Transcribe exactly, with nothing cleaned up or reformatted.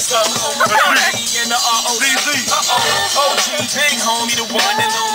so. And the R O D Z. Uh-oh. O G, big homie, the one and only.